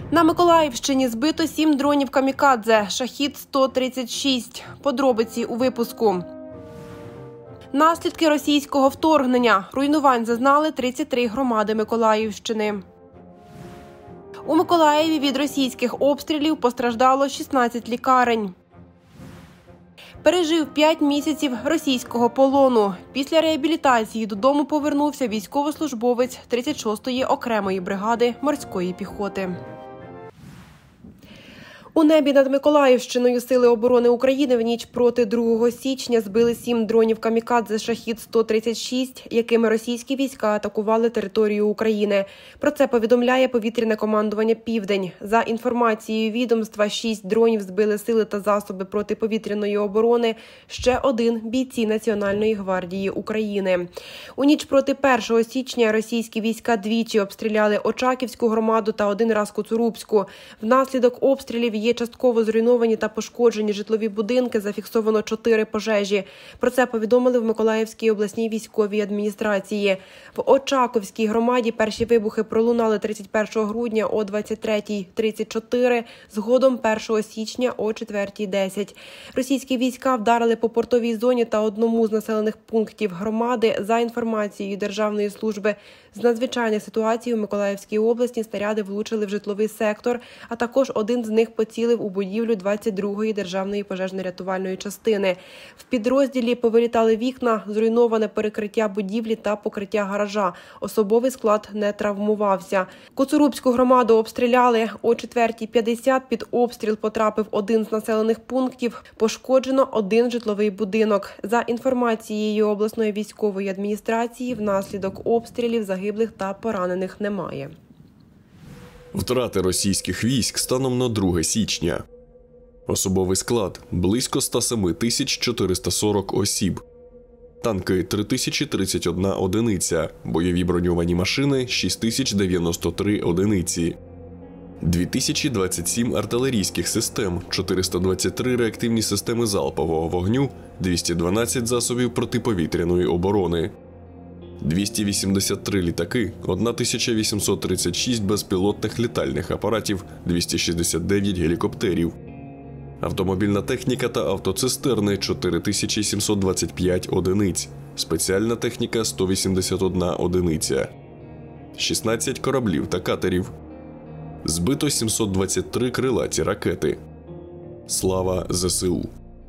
На Миколаївщині збито 7 дронів камікадзе, «Шахід-136». Подробиці у випуску. Наслідки російського вторгнення. Руйнувань зазнали 33 громади Миколаївщини. У Миколаєві від російських обстрілів постраждало 16 лікарень. Пережив 5 місяців російського полону. Після реабілітації додому повернувся військовослужбовець 36-ї окремої бригади морської піхоти. У небі над Миколаївщиною Сили оборони України в ніч проти 2 січня збили 7 дронів камікадзе «Шахід-136», якими російські війська атакували територію України. Про це повідомляє повітряне командування «Південь». За інформацією відомства, 6 дронів збили сили та засоби протиповітряної оборони, ще 1 – бійці Національної гвардії України. У ніч проти 1 січня російські війська двічі обстріляли Очаківську громаду та 1 раз Коцурубську. Внаслідок обстрілів є частково зруйновані та пошкоджені житлові будинки, зафіксовано 4 пожежі. Про це повідомили в Миколаївській обласній військовій адміністрації. В Очаковській громаді перші вибухи пролунали 31 грудня о 23:34, згодом 1 січня о 4:10. Російські війська вдарили по портовій зоні та одному з населених пунктів громади. За інформацією Державної служби з надзвичайних ситуацій у Миколаївській області снаряди влучили в житловий сектор, а також один з них поцілив у будівлю 22-ї державної пожежно-рятувальної частини. В підрозділі повилітали вікна, зруйноване перекриття будівлі та покриття гаража. Особовий склад не травмувався. Коцурубську громаду обстріляли. О 4:50 під обстріл потрапив один з населених пунктів. Пошкоджено 1 житловий будинок. За інформацією обласної військової адміністрації, внаслідок обстрілів загиблих та поранених немає. Втрати російських військ станом на 2 січня. Особовий склад – близько 107 440 осіб. Танки – 3031 одиниця. Бойові броньовані машини – 6093 одиниці. 2027 артилерійських систем, 423 реактивні системи залпового вогню, 212 засобів протиповітряної оборони. 283 літаки, 1836 безпілотних літальних апаратів, 269 гелікоптерів. Автомобільна техніка та автоцистерни – 4725 одиниць. Спеціальна техніка – 181 одиниця. 16 кораблів та катерів. Збито 723 крилаті ракети. Слава ЗСУ!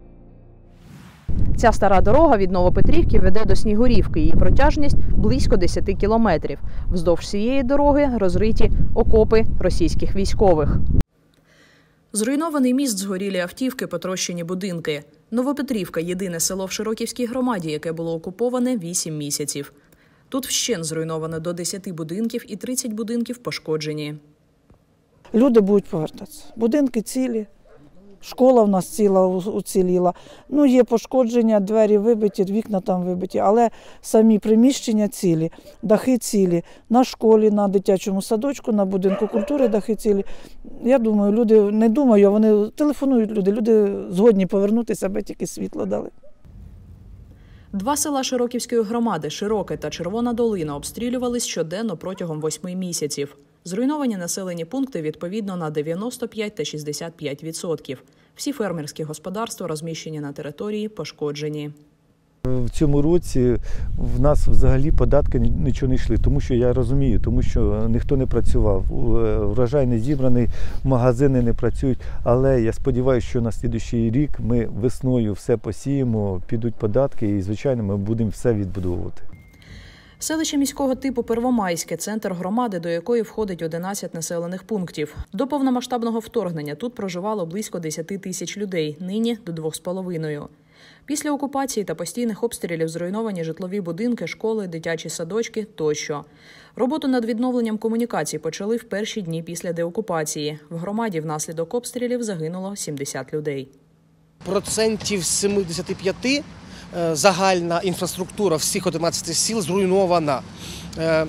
Ця стара дорога від Новопетрівки веде до Снігурівки. Її протяжність – близько 10 кілометрів. Вздовж цієї дороги розриті окопи російських військових. Зруйнований міст, згорілі автівки, потрощені будинки. Новопетрівка – єдине село в Широківській громаді, яке було окуповане 8 місяців. Тут вщент зруйновано до 10 будинків і 30 будинків пошкоджені. Люди будуть повертатися. Будинки цілі. Школа в нас ціла, уціліла. Ну, є пошкодження, двері вибиті, вікна там вибиті, але самі приміщення цілі, дахи цілі. На школі, на дитячому садочку, на будинку культури дахи цілі. Я думаю, люди, не думаю, а вони телефонують люди згодні повернутися, аби тільки світло дали. 2 села Широківської громади – Широке та Червона Долина – обстрілювались щоденно протягом 8 місяців. Зруйновані населені пункти відповідно на 95 та 65%. Всі фермерські господарства, розміщені на території, пошкоджені. В цьому році в нас взагалі податки нічого не йшли, тому що я розумію, тому що ніхто не працював, врожай не зібраний, магазини не працюють, але я сподіваюся, що на наступний рік ми весною все посіємо, підуть податки і, звичайно, ми будемо все відбудовувати. Селище міського типу Первомайське – центр громади, до якої входить 11 населених пунктів. До повномасштабного вторгнення тут проживало близько 10 тисяч людей, нині – до 2,5. Після окупації та постійних обстрілів зруйновані житлові будинки, школи, дитячі садочки тощо. Роботу над відновленням комунікацій почали в перші дні після деокупації. В громаді внаслідок обстрілів загинуло 70 людей. Процентів 75 загальна інфраструктура всіх 11 сіл зруйнована.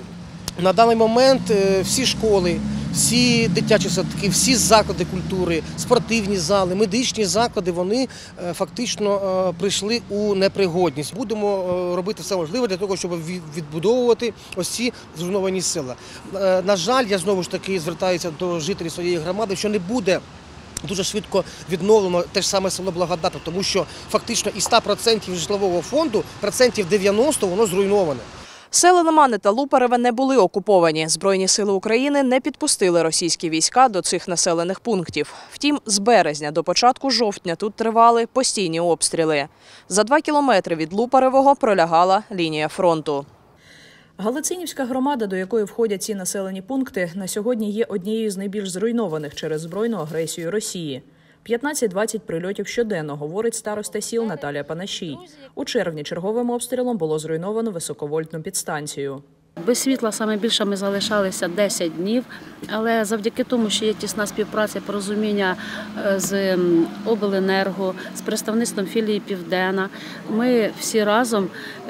На даний момент всі школи, всі дитячі садки, всі заклади культури, спортивні зали, медичні заклади, вони фактично прийшли у непригодність. Будемо робити все можливе для того, щоб відбудовувати ось ці зруйновані села. На жаль, я знову ж таки звертаюся до жителів своєї громади, що не буде дуже швидко відновлено те ж саме село Благодатне, тому що фактично із 100% житлового фонду, процентів 90% воно зруйноване. Села Лимани та Лупареве не були окуповані. Збройні сили України не підпустили російські війська до цих населених пунктів. Втім, з березня до початку жовтня тут тривали постійні обстріли. За 2 кілометри від Лупаревого пролягала лінія фронту. Галицинівська громада, до якої входять ці населені пункти, на сьогодні є однією з найбільш зруйнованих через збройну агресію Росії. 15-20 прильотів щоденно, говорить староста сіл Наталія Панашій. У червні черговим обстрілом було зруйновано високовольтну підстанцію. Без світла саме більше ми залишалися 10 днів, але завдяки тому, що є тісна співпраця, порозуміння з обленерго, з представництвом філії «Південна», ми всі разом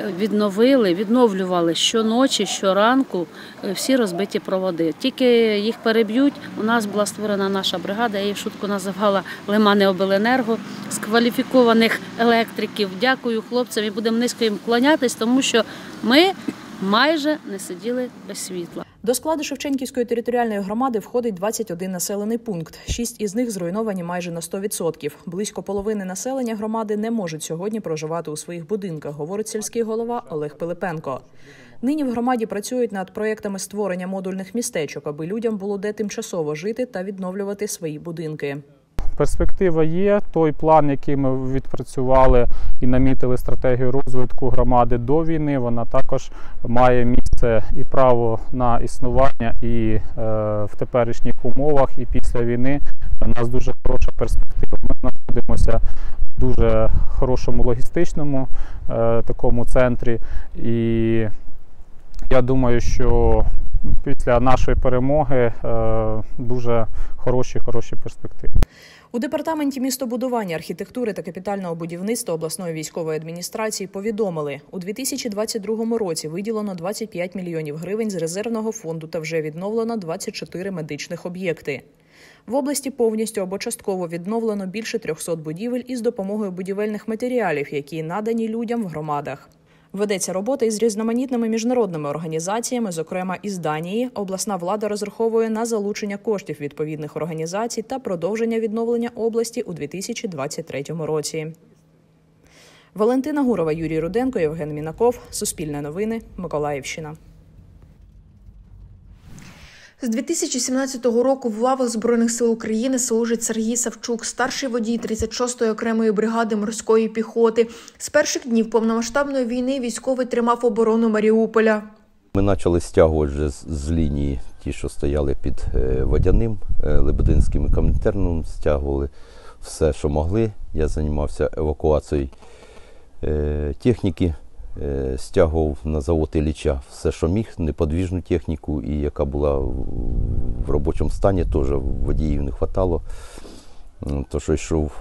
відновлювали щоночі, щоранку всі розбиті проводи. Тільки їх переб'ють, у нас була створена наша бригада, я її в шутку називала «Лимани обленерго», з кваліфікованих електриків. Дякую хлопцям і будемо низько їм вклонятись, тому що ми майже не сиділи без світла. До складу Шевченківської територіальної громади входить 21 населений пункт. 6 із них зруйновані майже на 100%. Близько половини населення громади не можуть сьогодні проживати у своїх будинках, говорить сільський голова Олег Пилипенко. Нині в громаді працюють над проєктами створення модульних містечок, аби людям було де тимчасово жити та відновлювати свої будинки. Перспектива є. Той план, який ми відпрацювали і намітили стратегію розвитку громади до війни, вона також має місце і право на існування і в теперішніх умовах, і після війни. У нас дуже хороша перспектива. Ми знаходимося в дуже хорошому логістичному такому центрі. І я думаю, що після нашої перемоги дуже хороші перспективи. У департаменті містобудування, архітектури та капітального будівництва обласної військової адміністрації повідомили, у 2022 році виділено 25 мільйонів гривень з резервного фонду та вже відновлено 24 медичних об'єкти. В області повністю або частково відновлено більше 300 будівель із допомогою будівельних матеріалів, які надані людям в громадах. Ведеться робота із різноманітними міжнародними організаціями, зокрема із Данії. Обласна влада розраховує на залучення коштів відповідних організацій та продовження відновлення області у 2023 році. Валентина Гурова, Юрій Руденко, Євген Мінаков. Суспільне новини. Миколаївщина. З 2017 року в лавах Збройних сил України служить Сергій Савчук, старший водій 36-ї окремої бригади морської піхоти. З перших днів повномасштабної війни військовий тримав оборону Маріуполя. Ми почали стягувати вже з лінії ті, що стояли під Водяним, Лебединським і Комінтерном, стягували все, що могли. Я займався евакуацією техніки. Стягував на завод Ілліча все, що міг, неподвіжну техніку, і яка була в робочому стані, теж водіїв не вистачало. То, що йшов,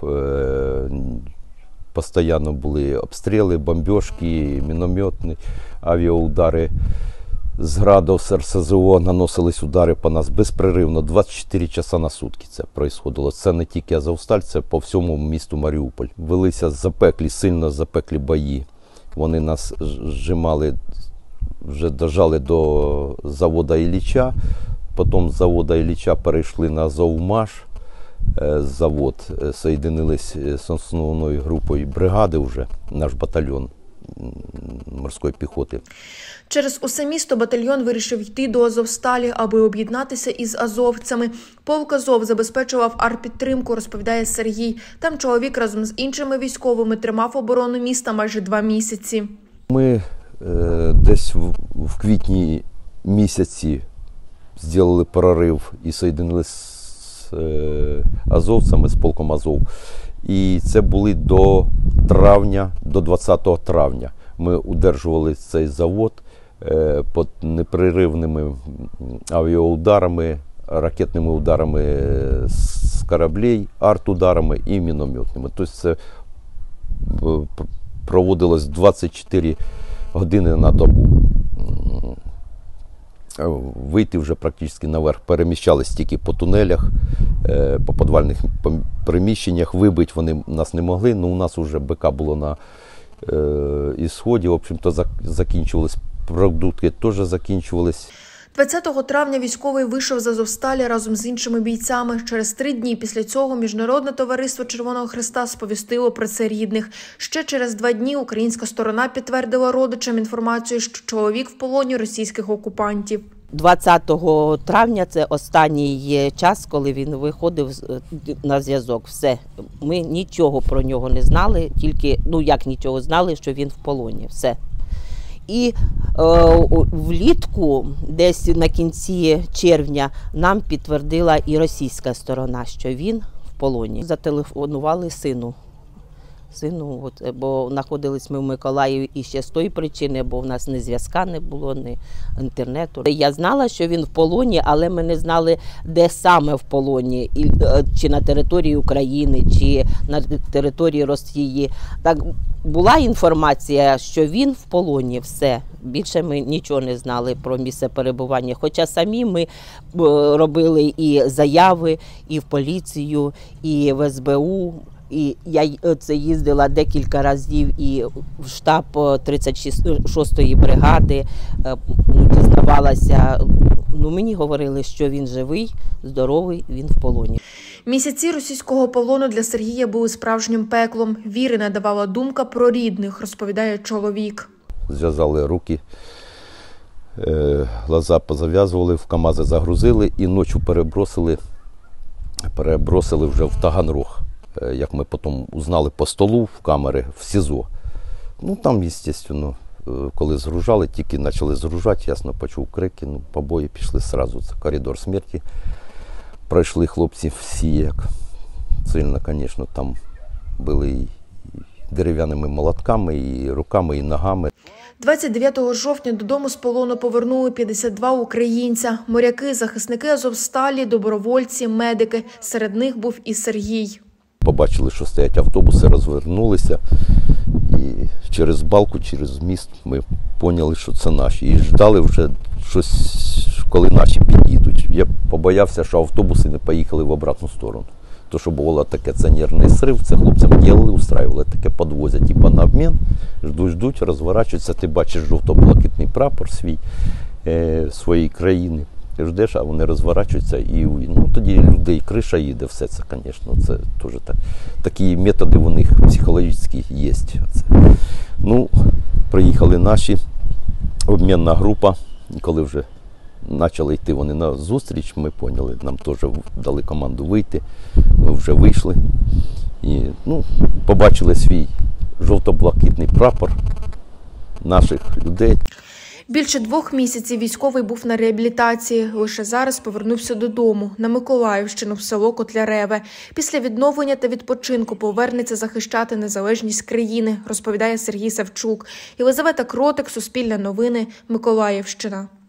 постійно були обстріли, бомбіжки, мінометні, авіаудари з градів, з РСЗО наносились удари по нас безперервно, 24 часа на сутки це відбувалося. Це не тільки Азовсталь, це по всьому місту Маріуполь. Велися сильно запеклі бої. Вони нас зжимали, вже дожали до заводу Ілліча, потім з заводу Ілліча перейшли на Азовмаш, завод, соєдинились з основною групою бригади вже, наш батальйон морської піхоти. Через усе місто батальйон вирішив йти до Азовсталі, аби об'єднатися із азовцями. Полк Азов забезпечував артпідтримку, розповідає Сергій. Там чоловік разом з іншими військовими тримав оборону міста майже 2 місяці. Ми десь в квітні місяці зробили прорив і соєдинилися з азовцями, з полком Азов. І це були до травня, до 20 травня. Ми удержували цей завод під непреривними авіаударами, ракетними ударами з кораблів, арт-ударами і мінометними. Тобто це проводилось 24 години на добу. вийти вже практично наверх. Переміщались тільки по тунелях, по підвальних приміщеннях. Вибити вони нас не могли, але у нас вже БК було на ісході. В общем-то, закінчувались продукти, теж закінчувались. 20 травня військовий вийшов з Азовсталі разом з іншими бійцями. Через 3 дні після цього Міжнародне товариство Червоного Хреста сповістило про це рідних. Ще через 2 дні українська сторона підтвердила родичам інформацію, що чоловік в полоні російських окупантів. 20 травня – це останній час, коли він виходив на зв'язок. Все. Ми нічого про нього не знали, тільки, як нічого знали, що він в полоні. Все. І влітку, десь на кінці червня, нам підтвердила і російська сторона, що він в полоні. Зателефонували сину, бо знаходились ми в Миколаєві і ще з тої причини, бо в нас ні зв'язка не було, ні інтернету. Я знала, що він в полоні, але ми не знали, де саме в полоні, чи на території України, чи на території Росії. Так, була інформація, що він в полоні, все. Більше ми нічого не знали про місце перебування. Хоча самі ми робили і заяви, і в поліцію, і в СБУ. І я їздила декілька разів і в штаб 36-ї бригади, дізнавалася. Мені говорили, що він живий, здоровий, він в полоні. Місяці російського полону для Сергія були справжнім пеклом. Віри не давала думка про рідних, розповідає чоловік. Зв'язали руки, глаза позав'язували, в КАМАЗи загрузили і ночі перебросили вже в Таганрог. Як ми потім узнали по столу в камери в СІЗО. Там, звісно, коли згружали, тільки почали згружати, ясно, почув крики, побої пішли одразу. Це коридор смерті. Пройшли хлопці всі, як сильно, звісно, там були і дерев'яними молотками, і руками, і ногами. 29 жовтня додому з полону повернули 52 українця. Моряки, захисники Азовсталі, добровольці, медики. Серед них був і Сергій. Побачили, що стоять автобуси, розвернулися, і через балку, через міст ми зрозуміли, що це наші. І ждали вже щось, коли наші під'їдуть. Я побоявся, що автобуси не поїхали в обратну сторону. То, що було таке, це нервний срив, це хлопцям робили, устраювали, таке підвозять, на обмін, ждуть, розворачуються, ти бачиш жовто-блакитний прапор своєї країни. Ти ждеш, а вони розворачуються і тоді людей криша їде, все це, звісно, це теж так. Такі методи у них психологічні є. Приїхали наші, обмінна група, і коли вже почали йти вони на зустріч, ми поняли, нам теж дали команду вийти, ми вже вийшли і побачили свій жовто-блакитний прапор наших людей. Більше 2 місяців військовий був на реабілітації. Лише зараз повернувся додому, на Миколаївщину, в село Котляреве. Після відновлення та відпочинку повернеться захищати незалежність країни, розповідає Сергій Савчук. Єлизавета Кротик, Суспільне новини, Миколаївщина.